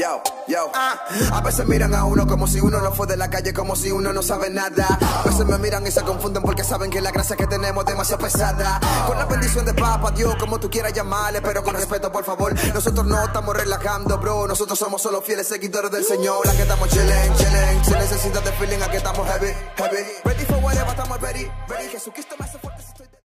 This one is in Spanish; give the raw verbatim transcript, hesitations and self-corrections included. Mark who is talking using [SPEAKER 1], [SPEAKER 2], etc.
[SPEAKER 1] Yo, yo, ah. A veces miran a uno como si uno no fue de la calle, como si uno no sabe nada. A veces me miran y se confunden porque saben que la gracia que tenemos es demasiado pesada. Con la bendición de Papa Dios, como tú quieras llamarle, pero con respeto por favor. Nosotros no estamos relajando, bro. Nosotros somos solo fieles seguidores del Señor. Aquí estamos chilling, chilling. Si necesitas de feeling, aquí estamos heavy, heavy. Ready for whatever, estamos ready, ready. Jesucristo me hace fuerte.